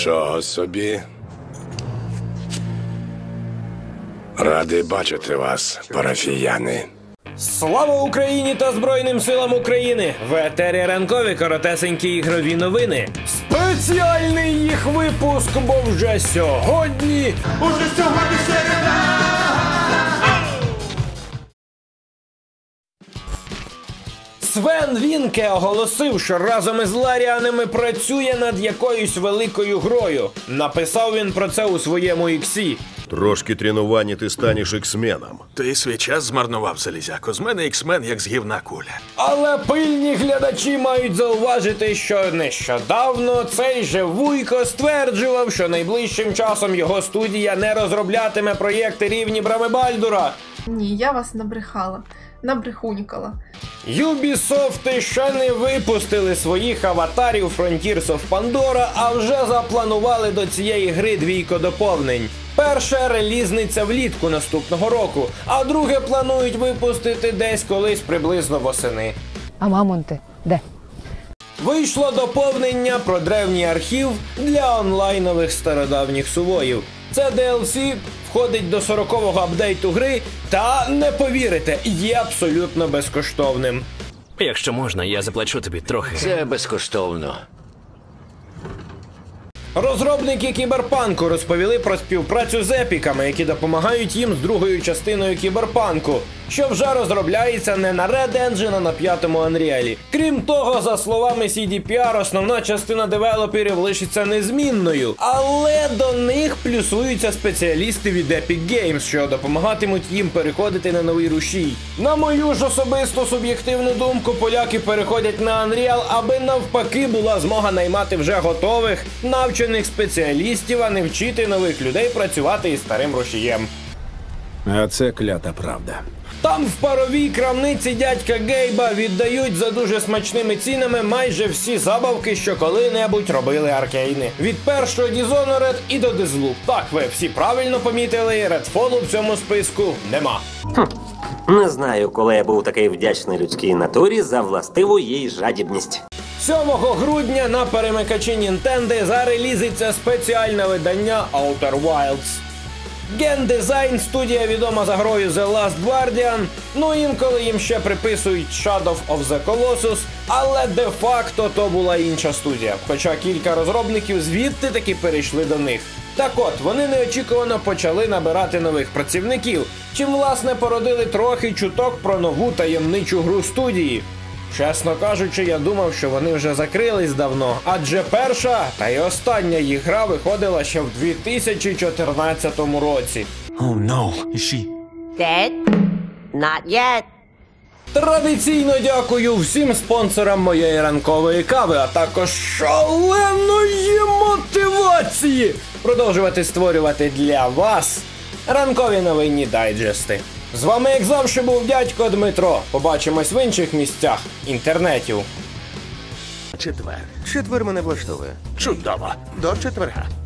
Чого собі? Радий бачити вас, парафіяни. Слава Україні та Збройним силам України! В етері ранкові коротесенькі ігрові новини. Спеціальний їх випуск, бо вже сьогодні... середа! Свен Вінке оголосив, що разом із Ларіанами працює над якоюсь великою грою. Написав він про це у своєму іксі. Трошки тренувань і ти станеш іксменом. Ти свій час змарнував, Залізяко. З мене іксмен, як з гівна куля. Але пильні глядачі мають зауважити, що нещодавно цей же Вуйко стверджував, що найближчим часом його студія не розроблятиме проєкти рівні Брами Бальдура. Ні, я вас набрехала. Набрехунькала. Ubisoft ще не випустили своїх аватарів Frontiers of Pandora, а вже запланували до цієї гри 2 доповнень. Перше релізниться влітку наступного року, а друге планують випустити десь колись приблизно восени. А мамонти де? Вийшло доповнення про древній архів для онлайнових стародавніх сувоїв. Це DLC входить до 40-го апдейту гри та, не повірите, є абсолютно безкоштовним. Якщо можна, я заплачу тобі трохи. Це безкоштовно. Розробники Кіберпанку розповіли про співпрацю з епіками, які допомагають їм з другою частиною Кіберпанку, що вже розробляється не на Red Engine, а на 5-му Unreal. Крім того, за словами CDPR, основна частина девелоперів лишиться незмінною, але до них плюсуються спеціалісти від Epic Games, що допомагатимуть їм переходити на новий рушій. На мою ж особисту суб'єктивну думку, поляки переходять на Unreal, аби навпаки була змога наймати вже готових, навчених спеціалістів, а не вчити нових людей працювати із старим рушієм. А це клята правда. Там в паровій крамниці дядька Гейба віддають за дуже смачними цінами майже всі забавки, що коли-небудь робили Аркейни. Від першого Dishonored і до Deathloop. Так, ви всі правильно помітили, Redfall в цьому списку нема. Не знаю, коли я був такий вдячний людській натурі за властиву їй жадібність. 7 грудня на перемикачі Nintendo зарелізиться спеціальне видання Outer Wilds. Гендизайн, студія відома за грою The Last Guardian, ну інколи їм ще приписують Shadow of the Colossus, але де-факто то була інша студія, хоча кілька розробників звідти таки перейшли до них. Так от, вони неочікувано почали набирати нових працівників, чим власне породили трохи чуток про нову таємничу гру студії. Чесно кажучи, я думав, що вони вже закрились давно, адже перша та й остання їх гра виходила ще в 2014 році. Oh no, is she... Dead? Not yet. Традиційно дякую всім спонсорам моєї ранкової кави, а також шаленої мотивації продовжувати створювати для вас ранкові новинні дайджести. З вами, як завжди, був дядько Дмитро. Побачимось в інших місцях інтернетів. Четвер. Четвер мене влаштовує. Чудово. До четверга.